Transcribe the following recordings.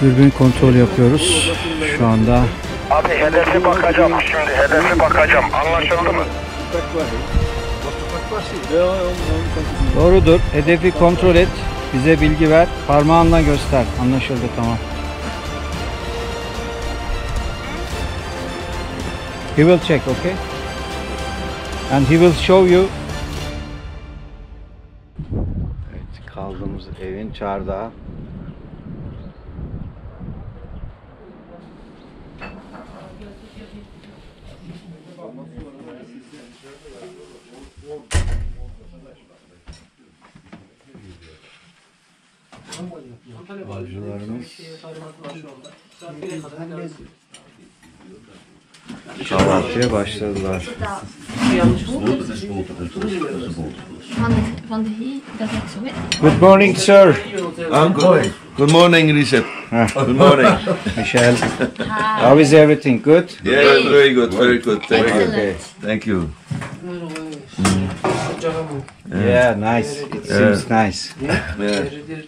Dürbün kontrol yapıyoruz şu anda. Abi hedefe bakacağım şimdi, hedefe bakacağım. Anlaşıldı mı? Doğrudur. Hedefi kontrol et. Bize bilgi ver. Parmağınla göster. Anlaşıldı, tamam. He will check, okay? And he will show you. Evet, kaldığımız evin çardağı. Balcılarımız kahvaltıya başladılar. Good morning, sir. I'm good. Good morning, Recep. Good morning. Michelle, how is everything? Good? Yeah, very good, very good. Thank you. Okay. Thank you. Yeah, nice. It seems nice. Yeah.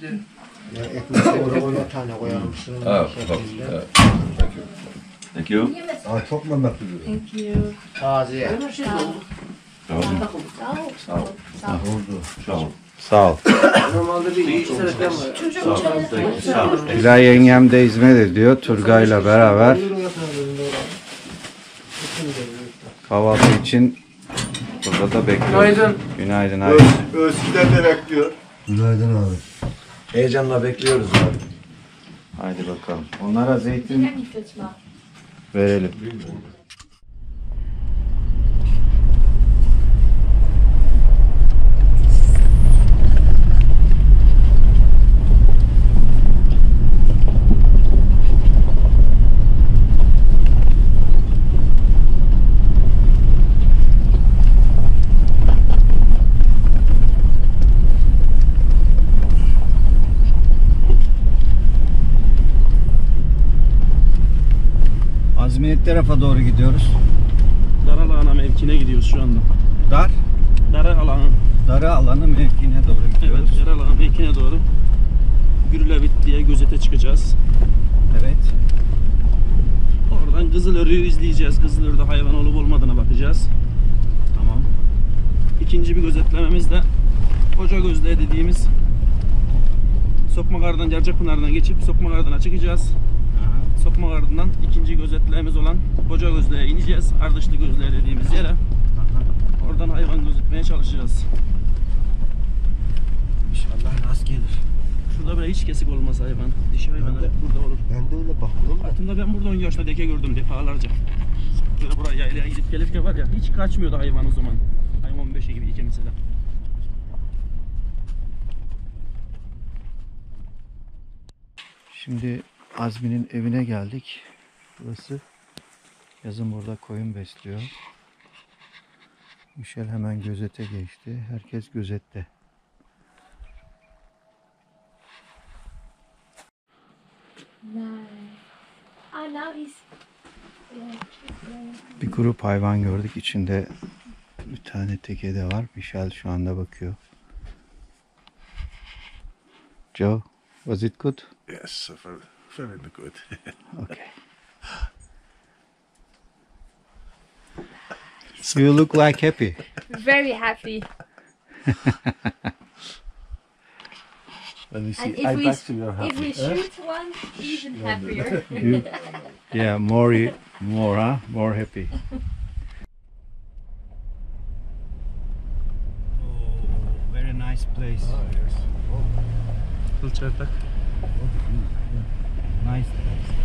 Oh, thank you. Çok memnun. Thank you. Sağ ol. Tülay yengem de hizmet ediyor. Turgay'la beraber kahvaltı için burada da bekliyoruz. Günaydın abi. Özgürler de bekliyor. Günaydın abi. Heyecanla bekliyoruz abi. Haydi bakalım. Onlara zeytin verelim. Ne tarafa doğru gidiyoruz? Dar alana mevkine gidiyoruz şu anda. Darı alanı mevkine doğru gidiyoruz. Evet, dar alana mevkine doğru. Gürlevit diye gözete çıkacağız. Evet. Oradan Kızılörü'yü izleyeceğiz. Kızılörü'de hayvan olup olmadığına bakacağız. Tamam. İkinci bir gözetlememiz de Kocagözlü dediğimiz Sokmakar'dan, Carcapınar'dan geçip Sokmakar'dan çıkacağız. Sokmakar'dan ikinci gözetlememiz olan Kocagözlü'ye ineceğiz. Ardışlı Gözlü'ye dediğimiz yere. Oradan hayvan gözetmeye çalışacağız. İnşallah rast gelir. Şurada böyle hiç kesik olmaz hayvan. Dişi hayvanlar burada olur. Ben de öyle bakıyorum da. Hayatımda ben burada 10 yaşında deke gördüm defalarca. Böyle buraya yaylaya gidip gelirken var ya hiç kaçmıyordu hayvan o zaman. Hayvan 15'e gibi iken mesela. Şimdi Azmi'nin evine geldik. Burası. Yazın burada koyun besliyor. Michel hemen gözete geçti. Herkes gözette. Bir grup hayvan gördük. İçinde bir tane teke de var. Michel şu anda bakıyor. Joe, was it good? Yes, very good. Okay. You look like happy. Very happy. Let me see. And I back to your house. if we shoot one, even happier. You, yeah, more happy. Oh, very nice place. Kılçardak. Nice place.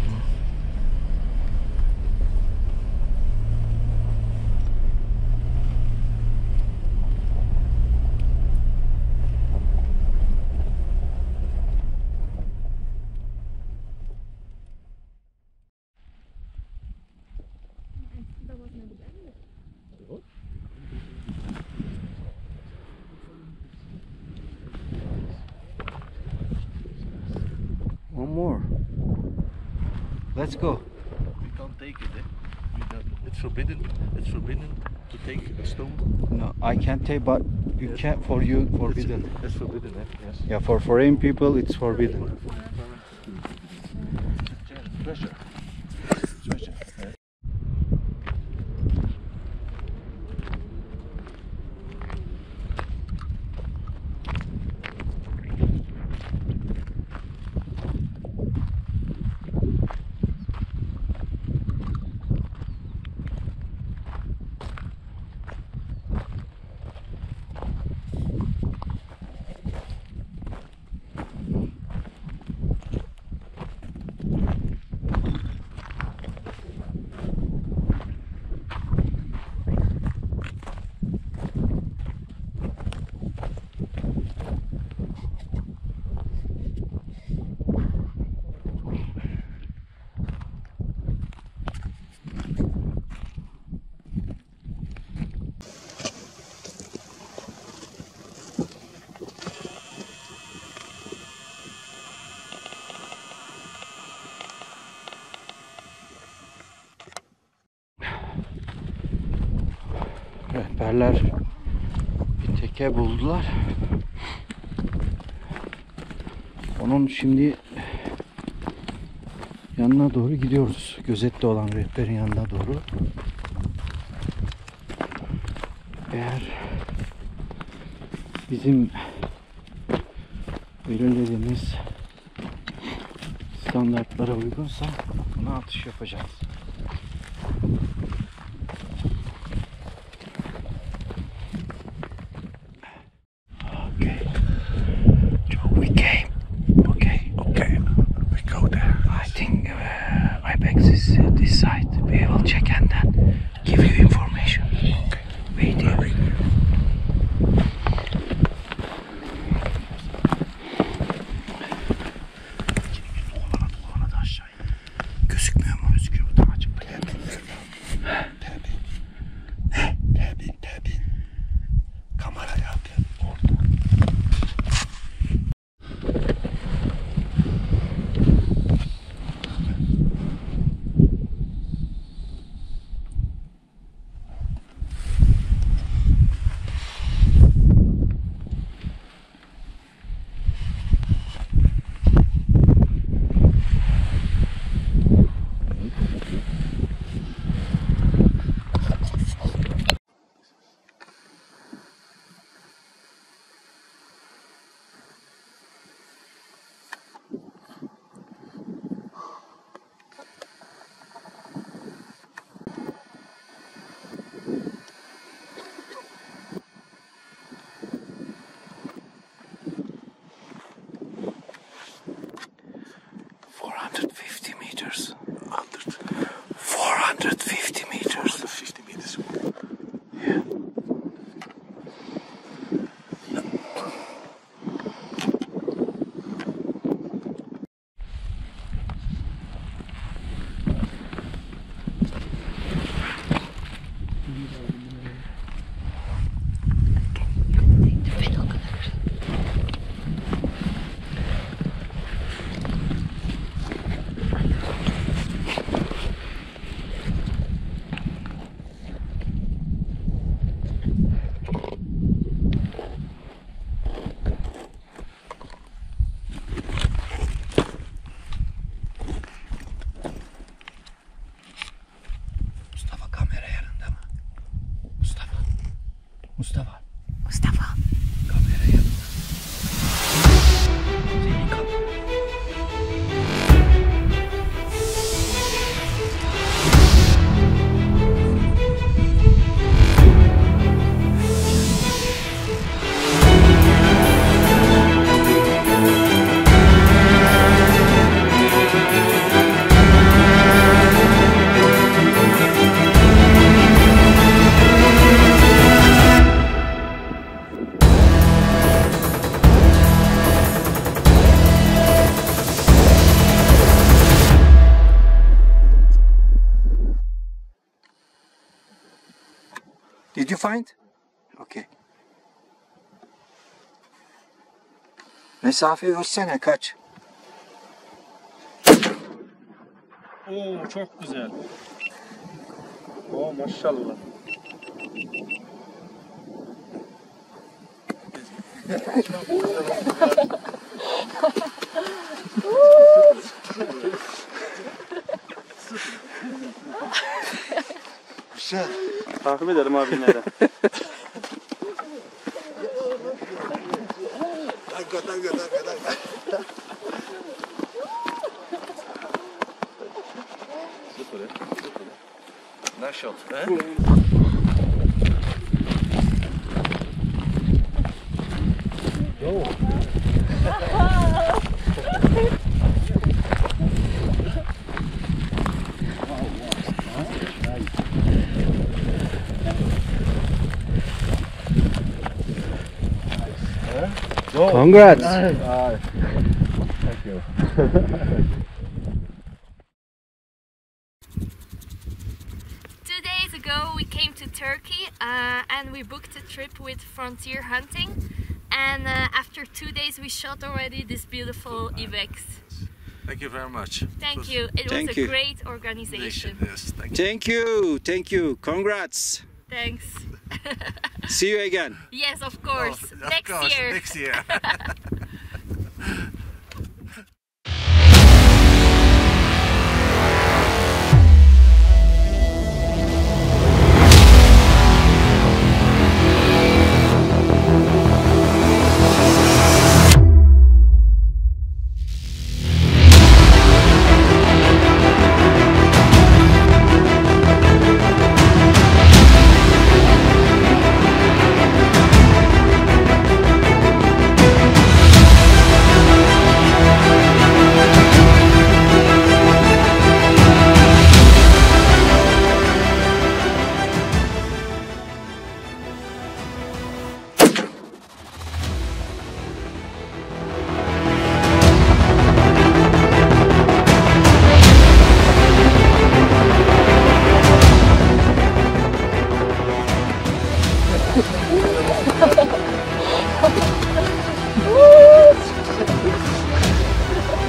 One more. Let's go. We can't take it. It's forbidden. It's forbidden to take a stone. No, I can't take, but you can't. For you, forbidden. It's forbidden. Yes. Yeah, for foreign people, it's forbidden. Pressure. Rehberler bir teke buldular. Onun şimdi yanına doğru gidiyoruz. Gözetli olan rehberin yanına doğru. Eğer bizim belirlediğimiz standartlara uygunsa buna atış yapacağız. This side. We will check and then give you information. Wait here. Gözükmüyor mu? Gözüküyor. Daha açık. Tabii. Kamera yap. Orada. Mustafa. Kamera yanında. Seni kamera. Did you find? Okay. Mesafe ölçsene kaç? Oo çok güzel. Oo maşallah. Takip ederim abi yine de. Nice shot. Eh? Congrats. Thank you. 2 days ago we came to Turkey and we booked a trip with Frontier Hunting, and after 2 days we shot already this beautiful ibex. Thank you very much. Thank you. It Thank was you. a great organization. Yes, thank you. Thank you. Thank you. Congrats. Thanks. See you again. Yes, of course. Of Next course, year. Next year.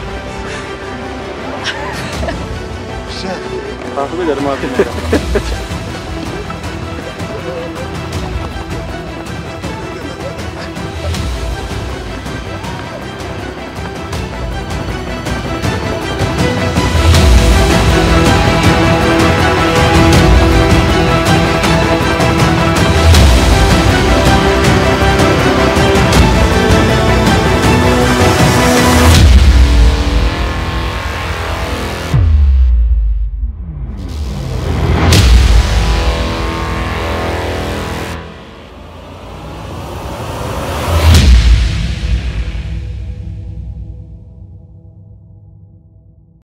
Takip ederim abi yine de.